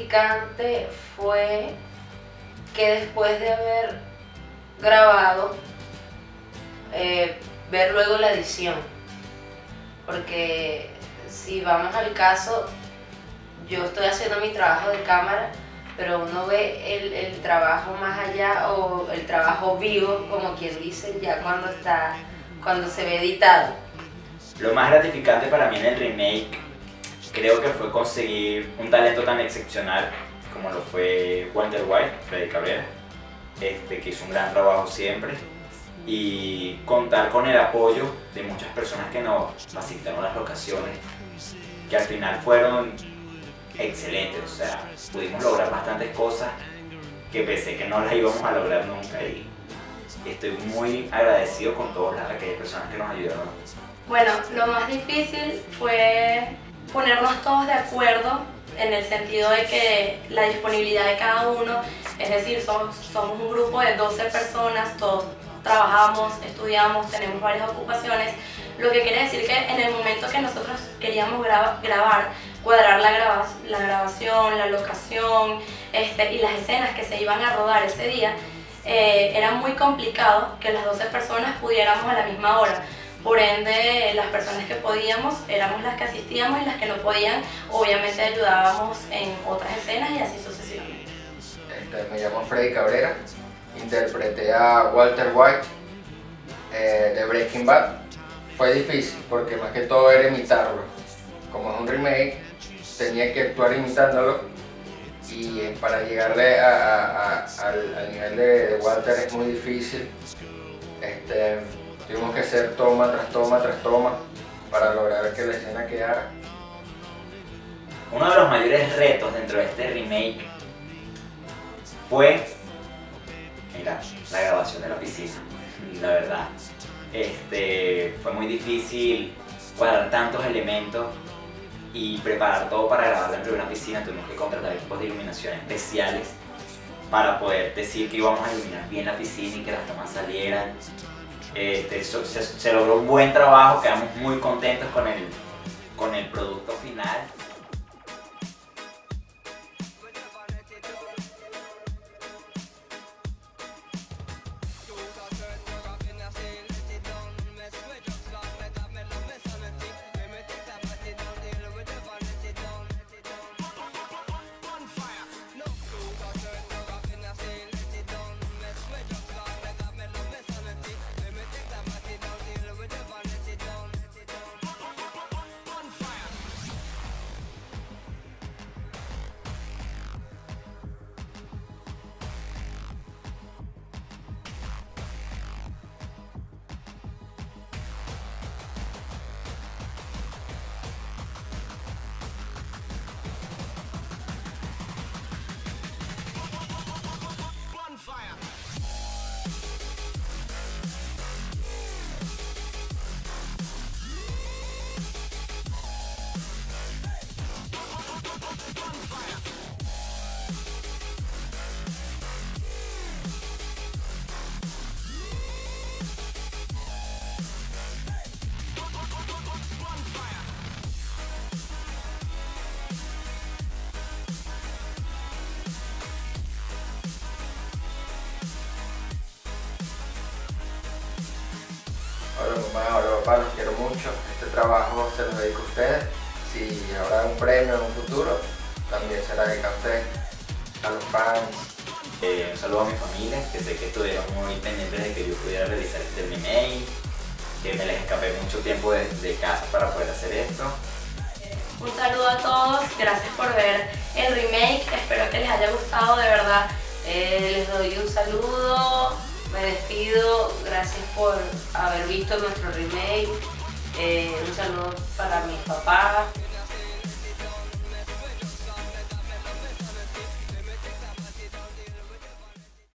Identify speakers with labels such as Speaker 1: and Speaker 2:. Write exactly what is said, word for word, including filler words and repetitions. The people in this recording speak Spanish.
Speaker 1: gratificante fue que después de haber grabado, eh, ver luego la edición, porque si vamos al caso, yo estoy haciendo mi trabajo de cámara, pero uno ve el, el trabajo más allá, o el trabajo vivo, como quien dice, ya cuando está, cuando se ve editado.
Speaker 2: Lo más gratificante para mí en el remake creo que fue conseguir un talento tan excepcional como lo fue Walter White, Freddy Cabrera, este, que hizo un gran trabajo siempre, y contar con el apoyo de muchas personas que nos facilitaron las locaciones, que al final fueron excelentes. O sea, pudimos lograr bastantes cosas que pensé que no las íbamos a lograr nunca, y estoy muy agradecido con todas aquellas personas que nos ayudaron.
Speaker 3: Bueno, lo más difícil fue ponernos todos de acuerdo en el sentido de que la disponibilidad de cada uno, es decir, somos, somos un grupo de doce personas, todos trabajamos, estudiamos, tenemos varias ocupaciones, lo que quiere decir que en el momento que nosotros queríamos graba, grabar, cuadrar la, graba, la grabación, la locación este, y las escenas que se iban a rodar ese día, eh, era muy complicado que las doce personas pudiéramos a la misma hora. Por ende, las personas que podíamos éramos las que asistíamos, y las que no podían, obviamente ayudábamos en otras escenas, y así sucesivamente.
Speaker 4: Este, me llamo Freddy Cabrera, interpreté a Walter White eh, de Breaking Bad. Fue difícil porque más que todo era imitarlo. Como es un remake, tenía que actuar imitándolo, y eh, para llegarle a, a, a, al, al nivel de, de Walter es muy difícil. Este, Tuvimos que hacer toma tras toma tras toma para lograr que la escena quedara.
Speaker 2: Uno de los mayores retos dentro de este remake fue, mira, la grabación de la piscina. La verdad, este, fue muy difícil cuadrar tantos elementos y preparar todo para grabar dentro de una piscina. Tuvimos que contratar equipos de iluminación especiales para poder decir que íbamos a iluminar bien la piscina y que las tomas salieran. Este, se, se logró un buen trabajo, quedamos muy contentos con el, con el producto final.
Speaker 4: Hola mamá, hola papá, los quiero mucho. Este trabajo se los dedico a ustedes. Si habrá un premio en un futuro, también será dedicado a ustedes, a los fans.
Speaker 2: Eh, un saludo a mi familia, que sé que estuvieron muy pendientes de que yo pudiera realizar este remake, que me les escapé mucho tiempo de, de casa para poder hacer esto.
Speaker 3: Un saludo a todos, gracias por ver el remake, espero que les haya gustado de verdad.
Speaker 1: Eh, les doy un saludo, me despido, gracias por haber visto nuestro remake. Eh, un saludo para mis papás.